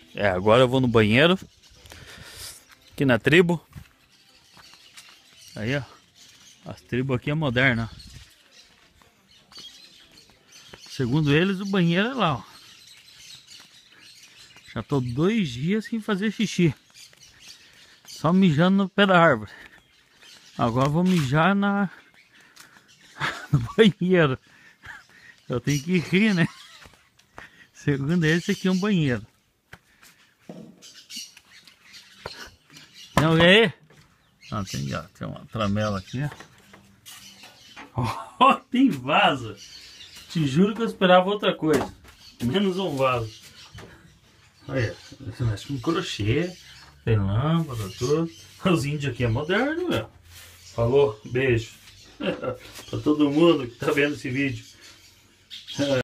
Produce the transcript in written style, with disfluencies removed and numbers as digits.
Agora eu vou no banheiro. Aqui na tribo. Aí, ó. As tribos aqui é moderna. Segundo eles, o banheiro é lá, ó. Já tô 2 dias sem fazer xixi. Só mijando no pé da árvore. Agora vou mijar no banheiro. Eu tenho que rir, né? Segundo esse aqui é um banheiro. Tem alguém aí? Ah, tem, ó, tem uma tramela aqui. Oh, tem vaso. Te juro que eu esperava outra coisa. Menos um vaso. Olha, você mexe com crochê. Tem lâmpada, tudo. Os índios aqui é moderno, meu. Falou, beijo. Pra todo mundo que tá vendo esse vídeo.